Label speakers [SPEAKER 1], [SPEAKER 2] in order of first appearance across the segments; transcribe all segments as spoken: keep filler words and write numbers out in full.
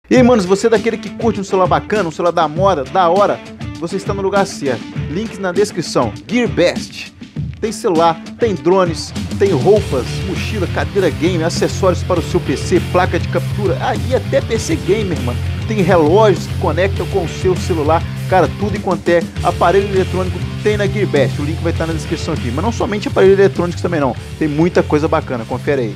[SPEAKER 1] E aí, manos, você é daquele que curte um celular bacana, um celular da moda, da hora, você está no lugar certo. Links na descrição. GearBest. Tem celular, tem drones, tem roupas, mochila, cadeira game, acessórios para o seu P C, placa de captura, ah, e até P C gamer, mano. Tem relógios que conectam com o seu celular, cara, tudo enquanto é aparelho eletrônico tem na GearBest. O link vai estar na descrição aqui. Mas não somente aparelhos eletrônicos também não, tem muita coisa bacana, confere aí.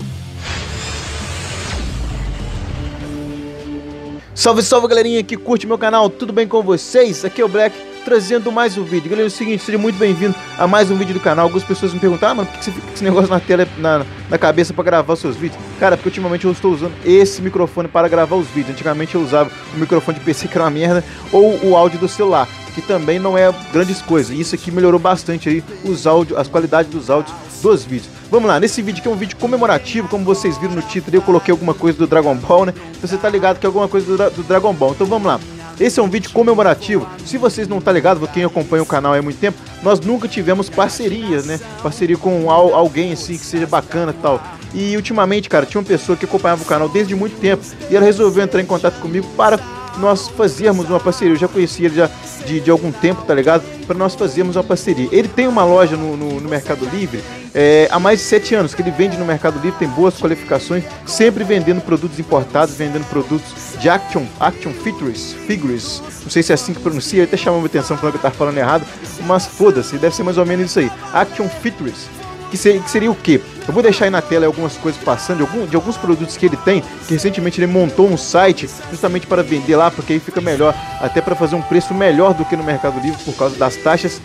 [SPEAKER 1] Salve, salve galerinha que curte meu canal, tudo bem com vocês? Aqui é o Black, trazendo mais um vídeo. Galera, é o seguinte, seja muito bem-vindo a mais um vídeo do canal. Algumas pessoas me perguntam, ah, mano, por que você fica com esse negócio na tela, na, na cabeça pra gravar os seus vídeos? Cara, porque ultimamente eu estou usando esse microfone para gravar os vídeos. Antigamente eu usava o microfone de P C, que era uma merda, ou o áudio do celular, que também não é grandes coisas. Isso aqui melhorou bastante aí os áudios, as qualidades dos áudios dos vídeos. Vamos lá, nesse vídeo aqui é um vídeo comemorativo, como vocês viram no título, eu coloquei alguma coisa do Dragon Ball, né? Então você tá ligado que é alguma coisa do, do Dragon Ball. Então vamos lá. Esse é um vídeo comemorativo. Se vocês não tá ligado, quem acompanha o canal há muito tempo, nós nunca tivemos parcerias, né? Parceria com al alguém assim que seja bacana e tal. E ultimamente, cara, tinha uma pessoa que acompanhava o canal desde muito tempo e ela resolveu entrar em contato comigo para nós fazermos uma parceria. Eu já conhecia ele já de, de algum tempo, tá ligado? Para nós fazermos uma parceria. Ele tem uma loja no, no, no Mercado Livre é, há mais de sete anos, que ele vende no Mercado Livre, tem boas qualificações, sempre vendendo produtos importados, vendendo produtos de Action, Action Figures, Figures, não sei se é assim que pronuncia, ele até chamou minha atenção falando que eu tava falando errado, mas foda-se, deve ser mais ou menos isso aí, Action Figures. Que seria, que seria o quê? Eu vou deixar aí na tela algumas coisas passando, de, algum, de alguns produtos que ele tem, que recentemente ele montou um site justamente para vender lá, porque aí fica melhor, até para fazer um preço melhor do que no Mercado Livre por causa das taxas,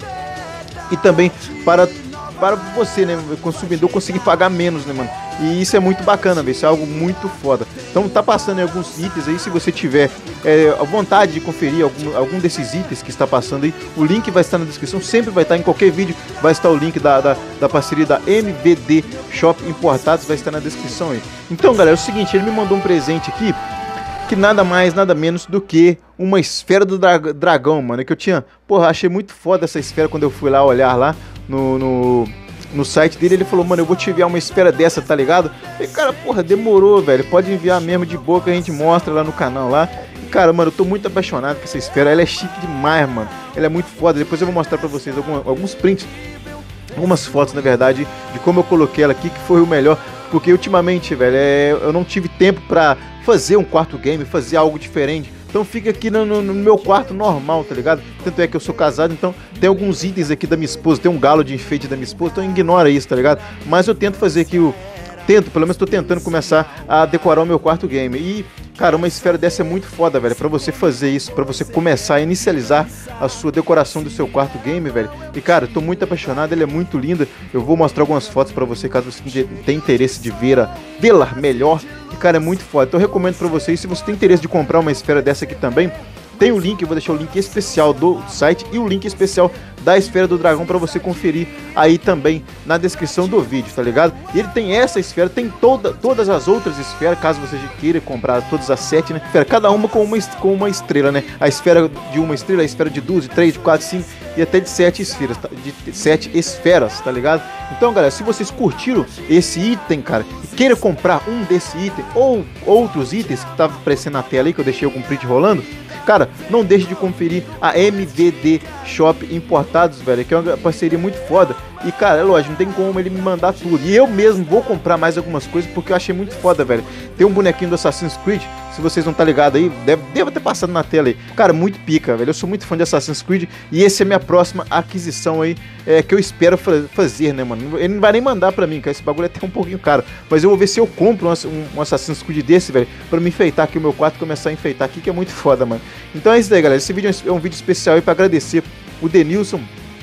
[SPEAKER 1] e também para, para você, né, consumidor, conseguir pagar menos, né, mano? E isso é muito bacana, velho, isso é algo muito foda. Então tá passando aí alguns itens aí, se você tiver é, a vontade de conferir algum, algum desses itens que está passando aí, o link vai estar na descrição, sempre vai estar em qualquer vídeo, vai estar o link da, da, da parceria da M V D Shop Importados, vai estar na descrição aí. Então galera, é o seguinte, ele me mandou um presente aqui, que nada mais, nada menos do que uma esfera do dra dragão, mano, que eu tinha, porra, achei muito foda essa esfera quando eu fui lá olhar lá no... no... no site dele. Ele falou, mano, eu vou te enviar uma esfera dessa, tá ligado? E cara, porra, demorou, velho, pode enviar mesmo de boa que a gente mostra lá no canal lá. E cara, mano, eu tô muito apaixonado com essa esfera, ela é chique demais, mano, ela é muito foda. Depois eu vou mostrar pra vocês alguma, alguns prints, algumas fotos, na verdade, de como eu coloquei ela aqui, que foi o melhor, porque ultimamente, velho, é, eu não tive tempo pra fazer um quarto game, fazer algo diferente. Então fica aqui no, no, no meu quarto normal, tá ligado? Tanto é que eu sou casado, então tem alguns itens aqui da minha esposa, tem um galo de enfeite da minha esposa, então ignora isso, tá ligado? Mas eu tento fazer aqui o... Tento, pelo menos tô tentando começar a decorar o meu quarto game. E, cara, uma esfera dessa é muito foda, velho, pra você fazer isso, pra você começar a inicializar a sua decoração do seu quarto game, velho. E, cara, tô muito apaixonado, ela é muito linda. Eu vou mostrar algumas fotos pra você, caso você tenha interesse de vê-la vê-la melhor. E, cara, é muito foda. Então eu recomendo pra vocês, se você tem interesse de comprar uma esfera dessa aqui também, tem o link, eu vou deixar o link especial do site e o link especial da esfera do dragão para você conferir aí também na descrição do vídeo, tá ligado? E ele tem essa esfera, tem toda, todas as outras esferas, caso você queira comprar todas as sete, né? Cada uma com uma, com uma estrela, né? A esfera de uma estrela, a esfera de duas, de três, de quatro, cinco e até de sete esferas, tá? De sete esferas, tá ligado? Então, galera, se vocês curtiram esse item, cara, e queira comprar um desse item ou outros itens que tava aparecendo na tela aí, que eu deixei algum print rolando, cara, não deixe de conferir a M V D Shop Importados, velho, que é uma parceria muito foda. E, cara, é lógico, não tem como ele me mandar tudo. E eu mesmo vou comprar mais algumas coisas porque eu achei muito foda, velho. Tem um bonequinho do Assassin's Creed, se vocês não tá ligado aí, deve, deve ter passado na tela aí. Cara, muito pica, velho. Eu sou muito fã de Assassin's Creed e esse é a minha próxima aquisição aí, é, que eu espero fazer, né, mano? Ele não vai nem mandar pra mim, cara, esse bagulho é até um pouquinho caro. Mas eu vou ver se eu compro um, um, um Assassin's Creed desse, velho, pra me enfeitar aqui o meu quarto, começar a enfeitar aqui, que é muito foda, mano. Então é isso aí, galera. Esse vídeo é um vídeo especial aí pra agradecer o Denilson,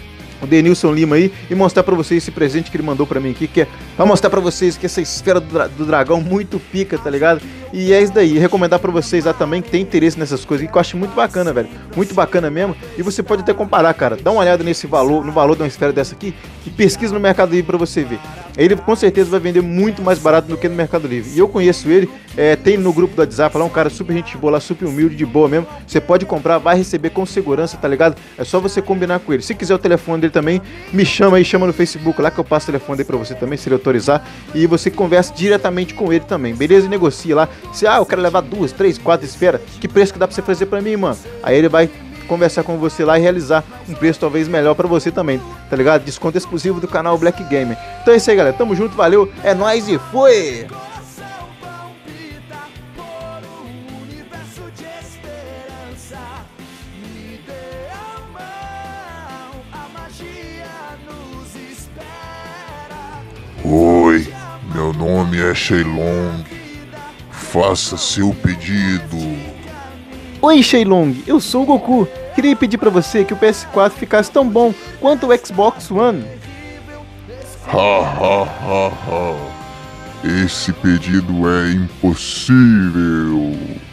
[SPEAKER 1] o Denilson Lima aí, e mostrar pra vocês esse presente que ele mandou pra mim aqui, que é pra mostrar pra vocês que essa esfera do, dra do dragão muito pica, tá ligado? E é isso daí, e recomendar pra vocês lá também que tem interesse nessas coisas, que eu acho muito bacana, velho, muito bacana mesmo, e você pode até comparar, cara, dá uma olhada nesse valor, no valor de uma esfera dessa aqui, e pesquisa no Mercado Livre pra você ver. Ele com certeza vai vender muito mais barato do que no Mercado Livre, e eu conheço ele, É, tem no grupo do WhatsApp lá um cara super gente boa lá, super humilde, de boa mesmo. Você pode comprar, vai receber com segurança, tá ligado? É só você combinar com ele. Se quiser o telefone dele também, me chama aí, chama no Facebook lá que eu passo o telefone dele pra você também, se ele autorizar. E você conversa diretamente com ele também, beleza? E negocia lá. Se, ah, eu quero levar duas, três, quatro esferas, que preço que dá pra você fazer pra mim, mano? Aí ele vai conversar com você lá e realizar um preço talvez melhor pra você também, tá ligado? Desconto exclusivo do canal Black Gamer. Então é isso aí, galera. Tamo junto, valeu, é nóis e foi!
[SPEAKER 2] Oi, meu nome é Shenlong. Faça seu pedido.
[SPEAKER 1] Oi, Shenlong, eu sou o Goku. Queria pedir pra você que o P S quatro ficasse tão bom quanto o Xbox One.
[SPEAKER 2] Ha ha ha ha. Esse pedido é impossível.